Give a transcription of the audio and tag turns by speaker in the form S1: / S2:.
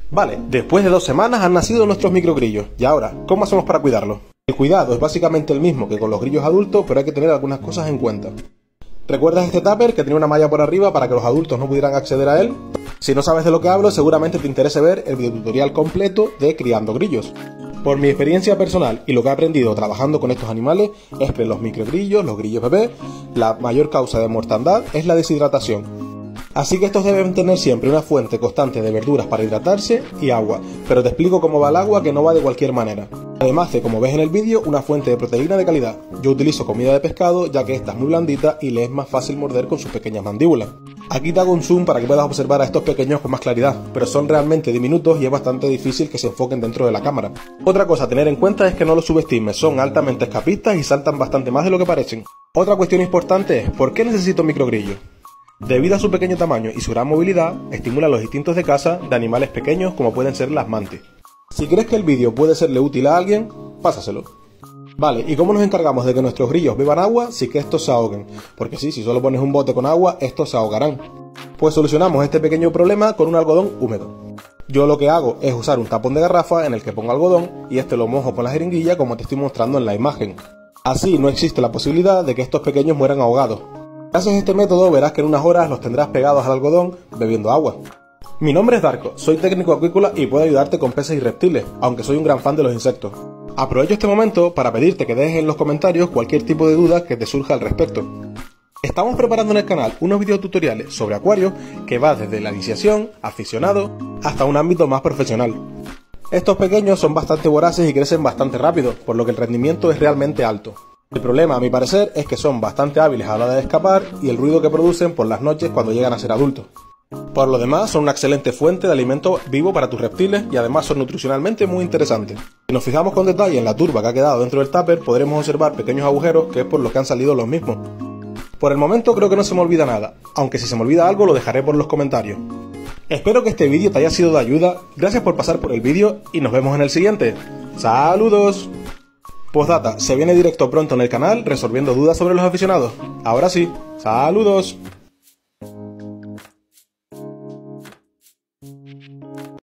S1: Vale, después de 2 semanas han nacido nuestros microgrillos. ¿Y ahora, cómo hacemos para cuidarlos? El cuidado es básicamente el mismo que con los grillos adultos, pero hay que tener algunas cosas en cuenta. ¿Recuerdas este tupper que tenía una malla por arriba para que los adultos no pudieran acceder a él? Si no sabes de lo que hablo, seguramente te interese ver el videotutorial completo de criando grillos. Por mi experiencia personal y lo que he aprendido trabajando con estos animales es que los microgrillos, los grillos bebés, la mayor causa de mortandad es la deshidratación. Así que estos deben tener siempre una fuente constante de verduras para hidratarse y agua, pero te explico cómo va el agua, que no va de cualquier manera. Además de, como ves en el vídeo, una fuente de proteína de calidad. Yo utilizo comida de pescado ya que esta es muy blandita y le es más fácil morder con sus pequeñas mandíbulas. Aquí te hago un zoom para que puedas observar a estos pequeños con más claridad, pero son realmente diminutos y es bastante difícil que se enfoquen dentro de la cámara. Otra cosa a tener en cuenta es que no los subestimes, son altamente escapistas y saltan bastante más de lo que parecen. Otra cuestión importante es, ¿por qué necesito microgrillos? Debido a su pequeño tamaño y su gran movilidad, estimula los instintos de caza de animales pequeños como pueden ser las mantis. Si crees que el vídeo puede serle útil a alguien, pásaselo. Vale, ¿y cómo nos encargamos de que nuestros grillos beban agua sin que estos se ahoguen? Porque sí, si solo pones un bote con agua, estos se ahogarán. Pues solucionamos este pequeño problema con un algodón húmedo. Yo lo que hago es usar un tapón de garrafa en el que pongo algodón y este lo mojo con la jeringuilla como te estoy mostrando en la imagen. Así no existe la posibilidad de que estos pequeños mueran ahogados. Si haces este método verás que en unas horas los tendrás pegados al algodón bebiendo agua. Mi nombre es Darko, soy técnico acuícola y puedo ayudarte con peces y reptiles, aunque soy un gran fan de los insectos. Aprovecho este momento para pedirte que dejes en los comentarios cualquier tipo de duda que te surja al respecto. Estamos preparando en el canal unos videotutoriales sobre acuarios que va desde la iniciación, aficionado, hasta un ámbito más profesional. Estos pequeños son bastante voraces y crecen bastante rápido, por lo que el rendimiento es realmente alto. El problema, a mi parecer, es que son bastante hábiles a la hora de escapar y el ruido que producen por las noches cuando llegan a ser adultos. Por lo demás, son una excelente fuente de alimento vivo para tus reptiles y además son nutricionalmente muy interesantes. Si nos fijamos con detalle en la turba que ha quedado dentro del tupper, podremos observar pequeños agujeros que es por los que han salido los mismos. Por el momento creo que no se me olvida nada, aunque si se me olvida algo lo dejaré por los comentarios. Espero que este vídeo te haya sido de ayuda, gracias por pasar por el vídeo y nos vemos en el siguiente. ¡Saludos! Postdata, se viene directo pronto en el canal resolviendo dudas sobre los aficionados. Ahora sí, ¡saludos!